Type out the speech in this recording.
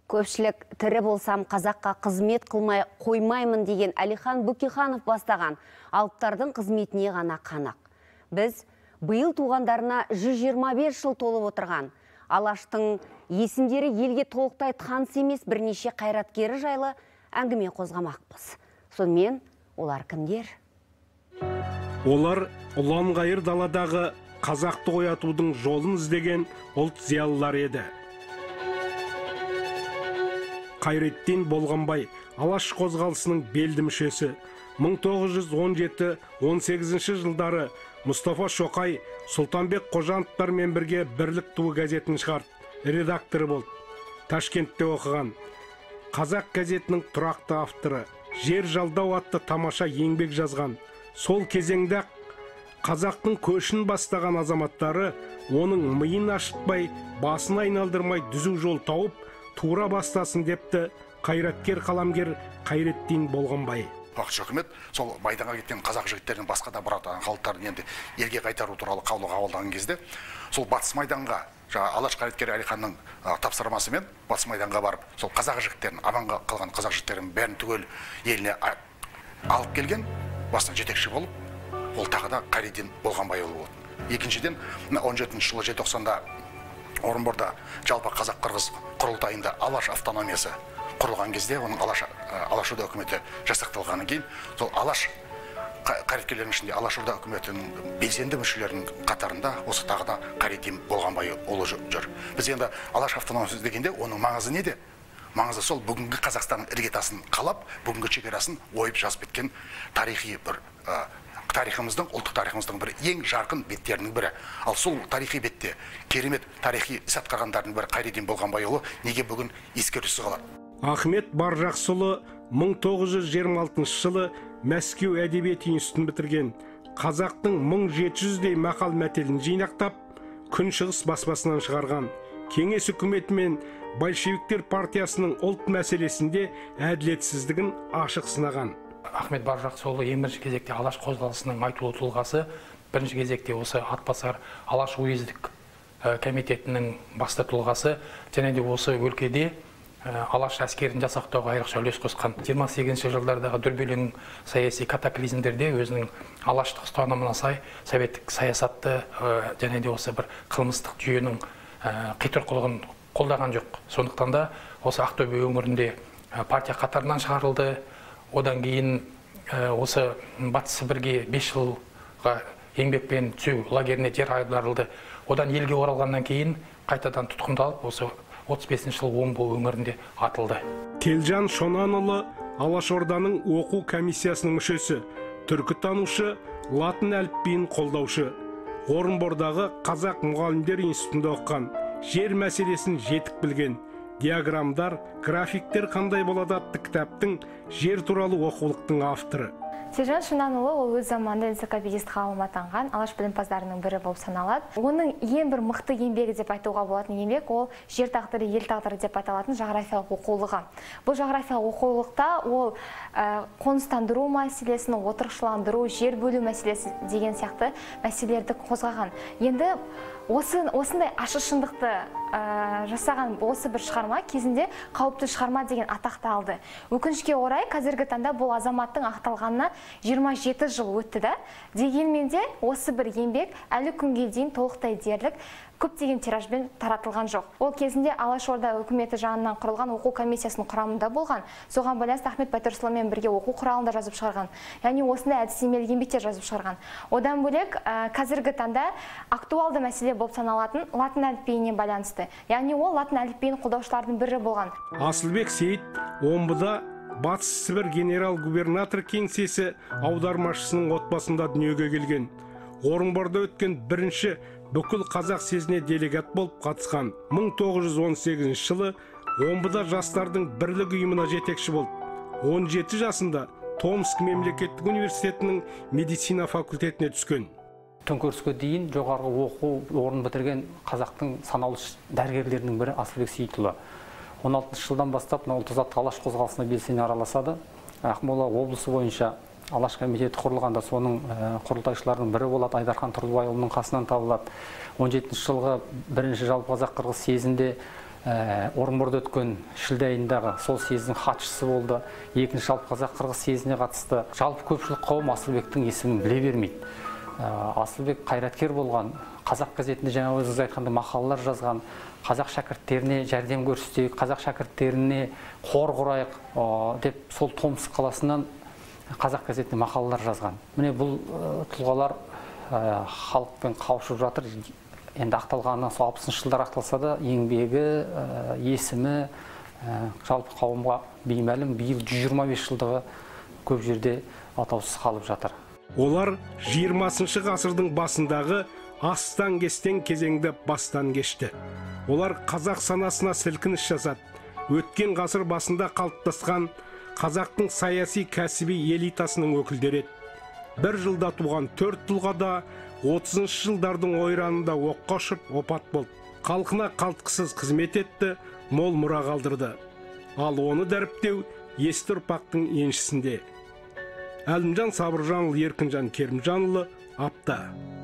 Көпшілік тірі болсам қазаққа қызмет қылмай қоймаймын деген Әлихан Бөкейханов бастаған алыптардың қызметіне ғана қанақ. Біз биыл туғандарына 125 жыл толып отырған Алаштың есімдері елге толықтай таныс емес бірнеше қайраткері жайлы әңгіме қозғамақпыз. Сонымен олар кімдер? Олар ұлан-ғайыр даладағы қазақты оятудың жолын іздеген ұлт зиялылар еді. Қайреттин Болғанбай Алаш қозғалысының белді мүшесі. 1917-18 жылдары Мұстафа Шоқай Сұлтанбек Қожановтармен бірге Бірлік туы газетін шығарды. Редакторы болды. Ташкентте оқыған. Қазақ газетінің тұрақты авторы. Жер жалдау атты тамаша еңбек жазған. Сол кезеңде қазақтың көшін бастаған азаматтары оның миын ашытпай, басын айналдырмай түзу жол тауып, тура бастасын депті қайраткер қаламгер Қайреттин Болғанбай. Уақытша үкімет сол майданға кеткен қазақ жігіттерінің басқа да бұратаған халықтарын енді елге қайтару туралы қаулы қабылдаған кезде сол батыс майданға Алаш қайраткері Әлиханның тапсырмасымен батыс майданға барып сол қазақ жігіттерін, аманға қалған қазақ жігіттерін бәрін түгел еліне алып келген басына жетекші болып, ол тағы да Қайреттин Болғанбай болды. Екіншіден 17 жылы желтоқсанда Орынборда жалпы қазақ-қырғыз құрылтайында Алаш автономиясы құрылған кезде оның Алашорда үкіметі жасақталғаннан кейін сол Алаш қайраткерлерінің ішінде Алашорда үкіметінің белсенді мүшелерінің қатарында осы тағы да Қайреттин Болғанбай ұлы жүр. Біз енді Алаш автономиясы дегенде оның маңызы неде? Маңызы сол бүгінгі Қазақстанның іргетасын қалап, бүгінгі шекарасын ойып жазып кеткен тарихи бір тарихымыздың, ұлттық тарихымыздың бір ең жарқын беттерінің бірі. Ал сол тарихи бетте керемет тарихи іс атқарғандардың бірі Қайреттин Болғанбайұлы неге бүгін ескерусіз қалады? Ахмет Баржақсұлы 1926 жылы Мәскеу әдебиет институтын бітірген. Қазақтың 1700-дей мақал мәтелін жинақтап, Күншығыс баспасынан шығарған. Кеңес үкіметі мен большевиктер партиясының ұлт мәселесінде әділетсіздігін ашық сынаған. Ахмет Баржақсұлы ең бірінші кезекте Алаш қозғалысының айтулы тұлғасы, бірінші кезекте осы Атбасар Алаш уездік комитетінің басты тұлғасы, және де осы өлкеде Алаш әскерін жасақтауға айрықша үлес қосқан. 28 жылдардағы дүрбелең саяси катаклизмдерде өзінің алаштық ұстанымына сай советтік саясатты және де осы бір қылмыстық жүйенің қитұрқылығын қолдаған жоқ. Сондықтан да осы Ақтөбе өңірінде партия қатарынан шығарылды. Одан кейін осы Батыс Сібірге 5 жылға еңбекпен түзеу лагеріне жер аударылды. Одан елге оралғаннан кейін қайтадан тұтқындалып, осы 35 жыл Омбы өңірінде атылды. Телжан Шонанұлы Алашорданың оқу комиссиясының мүшесі, түркітанушы, латын әліпбиін қолдаушы. Орынбордағы Қазақ мұғалімдер институтында оқыған, жер мәселесін жетік білген. Диаграмдар, графиктер қандай болады атты кітаптың жер туралы оқулықтың авторы. Телжан Шонанұлы ол өз заманында энциклопедист ғалым атанған алаш білімпаздарының бірі болып саналады. Оның ең бір мықты еңбегі деп айтуға болатын еңбек ол жер тағдыры, ел тағдыры деп аталатын жағрафиялық оқулығы. Бұл жағрафиялық оқулықта ол қоныстандыру мәселесін, отырықшыландыру, жер бөлу мәселесі деген сияқты мәселелерді қозғаған. Енді осындай ашық шындықты жасаған осы бір шығарма кезінде қауіпті шығарма деген атақты алды. Өкінішке орай қазіргі таңда бұл азаматтың ақталғанына 27 жыл өтті да. Дегенмен де осы бір еңбек әлі күнге дейін толықтай дерлік көптеген тиражбен таратылған жоқ. Ол кезінде Алашорда үкіметі жанынан құрылған оқу комиссиясының құрамында болған. Соған байланысты Ахмет Байтұрсынұлымен бірге оқу құралында жазып шығарған. Яғни осындай әдістемелік еңбектер жазып шығарған. Одан бөлек қазіргі таңда актуалды мәселе болып саналатын латын әліпбиіне байланысты. Яғни ол латын әліпбиін қолдаушылардың бірі болған. Асылбек Сейіт Омбыда Батыс Сібір генерал-губернатор кеңсесі аудармашысының отбасында дүниеге келген. Орынборда өткен бірінші бүкіл қазақ съезіне делегат болып қатысқан. 1918 жылы Омбыда жастардың бірлік ұйымына жетекші болды. 17 жасында Томск мемлекеттік университетінің медицина факультетіне түскен. Төңкеріске дейін жоғарғы оқу орнын бітірген қазақтың санаулы дәрігерлерінің бірі Асылбек Сейітұлы. 16 жылдан бастап ұлт-азаттық алаш қозғалысына белсене араласады. Ақмола облысы бойынша Алаш комитеті құрылғанда соның құрылтайшыларының бірі болады, Айдархан Тұрлыбайұлының қасынан табылады. 17 жылғы бірінші жалпы қазақ-қырғыз съезінде Орынборда өткен шілде айындағы сол съездің хатшысы болды. Екінші жалпы қазақ-қырғыз съезіне қатысты. Жалпы көпшілік қауым Асылбектің есімін біле бермейді. Асылбек қайраткер болған, қазақ газетінде жаңа өзіңіз айтқандай мақалалар жазған, қазақ шәкірттеріне жәрдем көрсетейік, қазақ шәкірттеріне қор құрайық деп сол Томск қаласынан қазақ газетіне мақалалар жазған. Міне бұл тұлғалар халықпен қауышып жатыр. Енді ақталғаны сол 60-шы жылдар ақталса да, еңбегі, есімі жалпы қауымға беймәлім. Биыл 125 жылдығы көп жерде атаусыз қалып жатыр. Олар 20-шы ғасырдың басындағы астан-кестен кезеңді бастан кешті. Олар қазақ санасына сілкініс жасады. Өткен ғасыр басында қалыптасқан қазақтың саяси кәсіби элитасының өкілдері еді. Бір жылда туған 4 тұлғада 30-шы жылдардың ойранында оққа ұшып опат болды. Халқына қалтқысыз қызмет етті, мол мұра қалдырды. Ал оны дәріптеу есті ұрпақтың еншісінде. Әлімжан Сабыржанұлы, Еркінжан Керімжанұлы, Апта.